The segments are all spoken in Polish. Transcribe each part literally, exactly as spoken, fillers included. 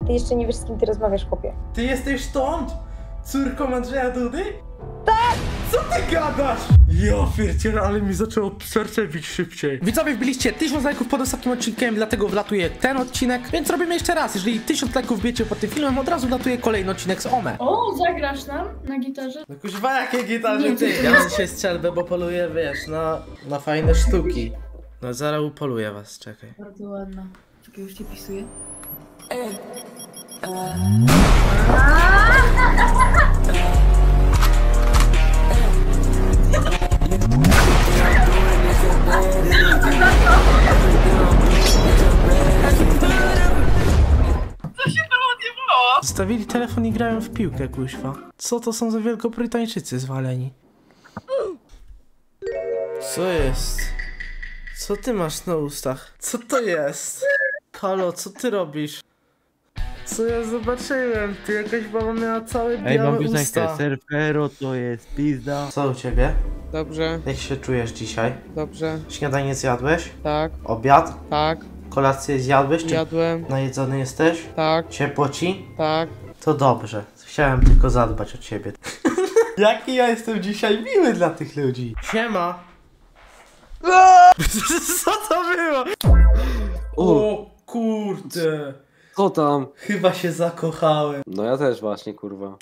Ty jeszcze nie wiesz, z kim ty rozmawiasz, chłopie. Ty jesteś stąd? Córką Andrzeja Dudy? Tak! Co ty gadasz? Ja pierdzielę, ale mi zaczęło serce bić szybciej. Widzowie, wbiliście tysiąc lajków pod ostatnim odcinkiem, dlatego wlatuje ten odcinek, więc robimy jeszcze raz. Jeżeli tysiąc lajków wiecie pod tym filmem, od razu wlatuje kolejny odcinek z Ome. O, zagrasz nam na gitarze? No kuźwa, jakie gitarze Nie, ty? ty- Ja mam dzisiaj strzelbę, bo poluję, wiesz, na, na fajne sztuki. No zaraz upoluję was, czekaj. Bardzo ładna. Czekaj, już cię pisuję. Zostawili telefon i grają w piłkę, kuźwa. Co to są za Wielkobrytańczycy zwaleni? Co jest? Co ty masz na ustach? Co to jest? Halo, co ty robisz? Co ja zobaczyłem? Ty jakaś baba miała całe białe Ej, mam usta. piosenkę, Surfero to jest pizda. Co u ciebie? Dobrze, Jak się czujesz dzisiaj? dobrze, Śniadanie zjadłeś? tak, Obiad? tak, Kolację zjadłeś? Czy jadłem, najedzony jesteś? tak, Ciepło ci? tak. To dobrze. Chciałem tylko zadbać o ciebie. Jaki ja jestem dzisiaj miły dla tych ludzi. Siema. Co to było? O kurde. Co tam? Chyba się zakochałem. No ja też właśnie, kurwa.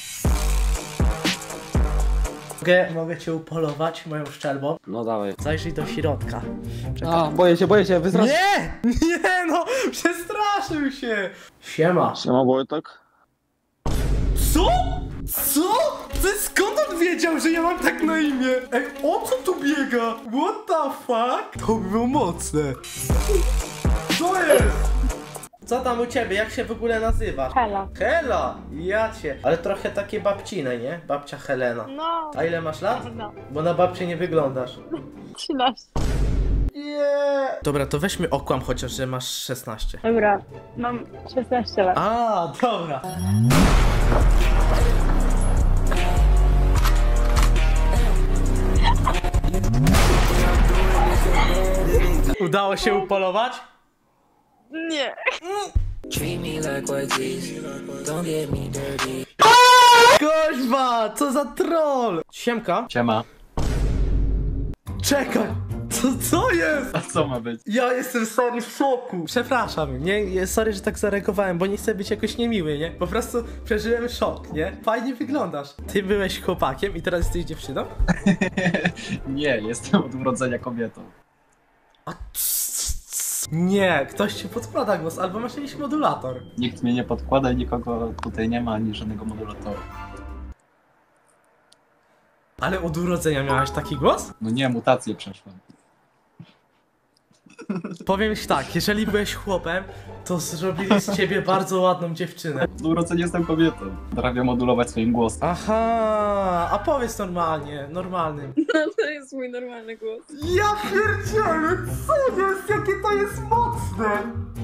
Mogę, mogę cię upolować moją szczelbą? No dawaj. Zajrzyj do środka. Czekaj. A, boję się, boję się, wystrasz. Nie! Nie no! Przestraszył się! Siema. Siema Wojtek. Co? Co? Ty skąd on wiedział, że ja mam tak na imię? Ej, o co tu biega? What the fuck? To było mocne. Co jest? Co tam u ciebie? Jak się w ogóle nazywasz? Hela. Hela! Ja cię. Ale trochę takie babcine, nie? Babcia Helena. No, A ile masz lat? no. Bo na babcię nie wyglądasz. trzynaście. Yeah. Dobra, to weźmy okłam chociaż, że masz szesnaście. Dobra, mam szesnaście lat. A, dobra. Udało się upolować? Nie. Koźwa, co za troll! Siemka. Siema. Czekaj! Co, co jest? A co ma być? Ja jestem sorry w szoku. Przepraszam, nie, sorry, że tak zareagowałem, bo nie chcę być jakoś niemiły, nie? Po prostu przeżyłem szok, nie? Fajnie wyglądasz. Ty byłeś chłopakiem i teraz jesteś dziewczyną? Nie, jestem od urodzenia kobietą. A nie, ktoś ci podkłada głos, albo masz jakiś modulator. Nikt mnie nie podkłada i nikogo tutaj nie ma, ani żadnego modulatora. Ale od urodzenia miałeś taki głos? No nie, mutację przeszłem. Powiem ci tak, jeżeli byłeś chłopem, to zrobili z ciebie bardzo ładną dziewczynę. Od urodzenia jestem kobietą. Potrafię modulować swoim głosem. Aha, a powiedz normalnie, normalnym. No to jest mój normalny głos. Ja pierdzielę, co jest? Jakie to jest mocne!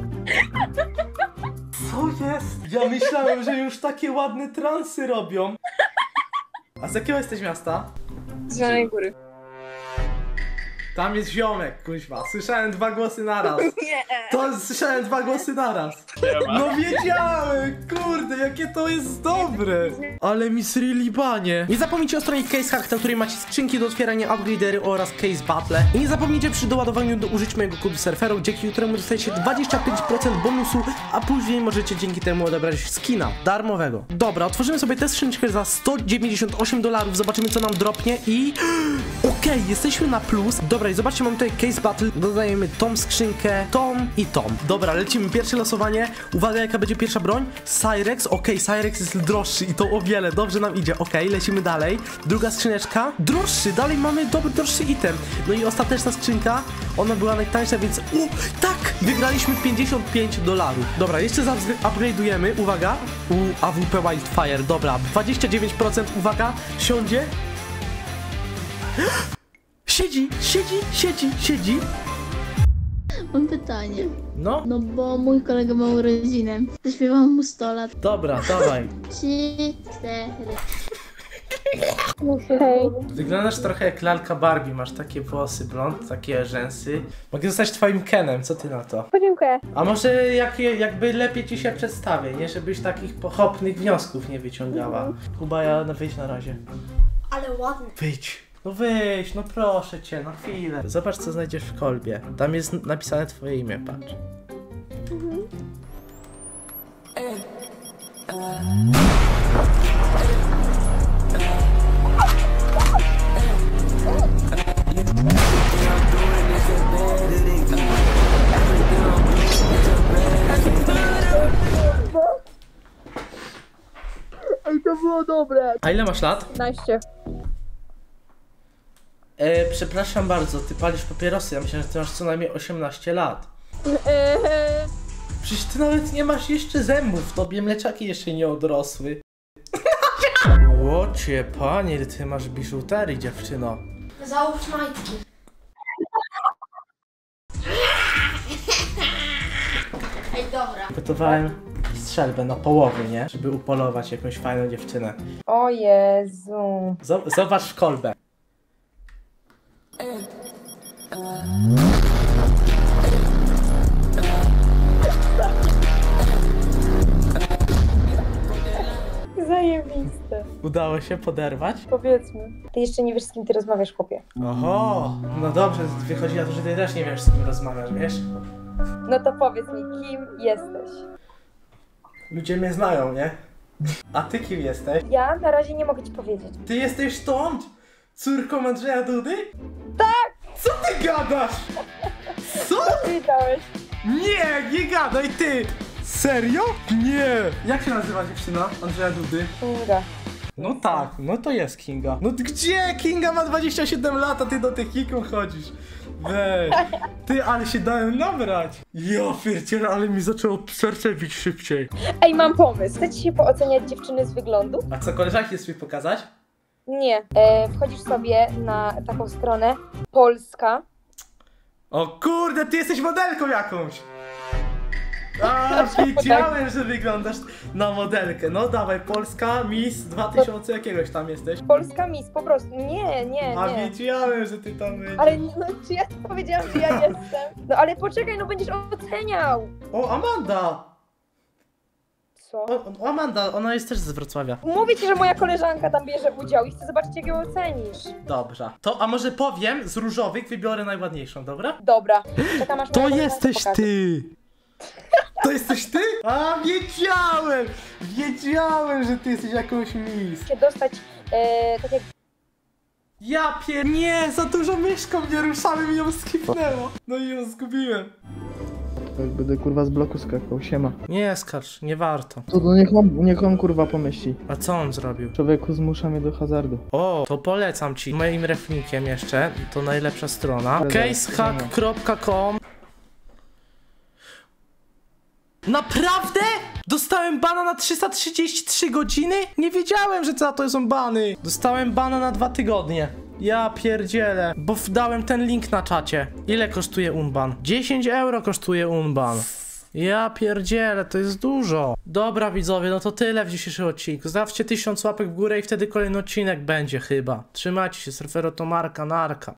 Co jest? Ja myślałem, że już takie ładne transy robią. A z jakiego jesteś miasta? Z Zielonej Góry. Tam jest ziomek, kuźwa. Słyszałem dwa głosy naraz. Nie. To słyszałem dwa głosy naraz. No wiedziałem, kurde, jakie to jest dobre. Ale Miss Libanie. Nie zapomnijcie o stronie CaseHack, na której macie skrzynki do otwierania, upgradery oraz case battle. I nie zapomnijcie przy doładowaniu do użyć mojego kodu surfero, dzięki któremu dostajecie dwadzieścia pięć procent bonusu, a później możecie dzięki temu odebrać skina darmowego. Dobra, otworzymy sobie tę skrzynkę za sto dziewięćdziesiąt osiem dolarów, zobaczymy co nam dropnie i... Okej, okay, jesteśmy na plus. Dobra, i zobaczcie, mamy tutaj case battle, dodajemy tą skrzynkę, tą i tą. Dobra, lecimy, pierwsze losowanie. Uwaga, jaka będzie pierwsza broń? Cyrex, okej, okay, Cyrex jest droższy i to o wiele, dobrze nam idzie, okej, okay, lecimy dalej. Druga skrzyneczka, droższy, dalej mamy dobry, droższy item. No i ostateczna skrzynka, ona była najtańsza, więc... O, tak, wygraliśmy pięćdziesiąt pięć dolarów. Dobra, jeszcze upgrade'ujemy, uwaga. U, A W P Wildfire, dobra, dwadzieścia dziewięć procent, uwaga, siądzie. Siedzi, siedzi, siedzi, siedzi. Mam pytanie. No? No bo mój kolega ma urodzinę. Zaśpiewam mu sto lat. Dobra, dawaj. Trzy, cztery. Hej. Wyglądasz trochę jak lalka Barbie, masz takie włosy blond, takie rzęsy. Mogę zostać twoim Kenem, co ty na to? Podziękuję. A może jak, jakby lepiej ci się przedstawię, nie? Żebyś takich pochopnych wniosków nie wyciągała. Kuba, ja no wyjdź na razie. Ale ładny. Wyjdź. No wyjdź, no proszę cię, na chwilę. Zobacz, co znajdziesz w kolbie. Tam jest napisane twoje imię, patrz. Mhm. Ej, to było dobre. A ile masz lat? piętnaście. E, przepraszam bardzo, ty palisz papierosy. Ja myślę, że ty masz co najmniej osiemnaście lat. Eee, Przecież ty nawet nie masz jeszcze zębów, tobie mleczaki jeszcze nie odrosły. Łocie, panie, ty masz biżuterię, dziewczyno. Załóż majtki. Ej, dobra. Gotowałem strzelbę na połowy, nie? Żeby upolować jakąś fajną dziewczynę. O Jezu. Zob- Zobacz w kolbę. Zajebiste. Udało się poderwać? Powiedzmy. Ty jeszcze nie wiesz, z kim ty rozmawiasz, chłopie. Oho, no dobrze, wychodzi na to, że ty też nie wiesz, z kim rozmawiasz, wiesz? No to powiedz mi, kim jesteś? Ludzie mnie znają, nie? A ty kim jesteś? Ja na razie nie mogę ci powiedzieć. Ty jesteś stąd? Córką Andrzeja Dudy? Tak! Co ty gadasz? Co? Wiedziałeś. Nie, nie gadaj ty! Serio? Nie! Jak się nazywa dziewczyna Andrzeja Dudy? Kinga. No tak, no to jest Kinga. No ty gdzie? Kinga ma dwadzieścia siedem lat, a ty do tych kików chodzisz. Weź. Ty, ale się dałem nabrać. Ja pierdzielę, ale mi zaczęło serce bić szybciej. Ej, mam pomysł. Chcecie się pooceniać dziewczyny z wyglądu? A co, koleżanki jest mi pokazać? Nie. E, wchodzisz sobie na taką stronę Polska. O kurde, ty jesteś modelką jakąś! A, wiedziałem, że wyglądasz na modelkę. No dawaj, Polska Miss dwa tysiące jakiegoś tam jesteś. Polska Miss, po prostu. Nie, nie, A nie. wiedziałem, że ty tam będziesz. Ale no, czy ja powiedziałam, że ja jestem? No ale poczekaj, no będziesz oceniał. O, Amanda! Co? O, o, Amanda, ona jest też z Wrocławia. Mówię ci, że moja koleżanka tam bierze udział i chcę zobaczyć, jak ją ocenisz. Dobrze. To, a może powiem, z różowych wybiorę najładniejszą, dobra? Dobra. Czekam, aż To moja jesteś koleżanka pokaże. ty! To jesteś ty? A, wiedziałem! Wiedziałem, że ty jesteś jakąś miss. Chcę dostać, e, tak jak Ja pier... Nie, za dużo myszką mnie ruszamy, mi ją skipnęło. No i ją zgubiłem. Tak będę kurwa z bloku skakał, siema. Nie skacz, nie warto. To, to niech, on, niech on kurwa pomyśli. A co on zrobił? Człowieku zmusza mnie do hazardu. O, to polecam ci. Moim refnikiem jeszcze, to najlepsza strona. casehack kropka com. Naprawdę? Dostałem bana na trzysta trzydzieści trzy godziny? Nie wiedziałem, że za to są bany. Dostałem bana na dwa tygodnie. Ja pierdzielę, bo dałem ten link na czacie. Ile kosztuje unban? dziesięć euro kosztuje unban. Ja pierdzielę, to jest dużo. Dobra widzowie, no to tyle w dzisiejszym odcinku. Zostawcie tysiąc łapek w górę i wtedy kolejny odcinek będzie chyba. Trzymajcie się, surfero to Marka, narka.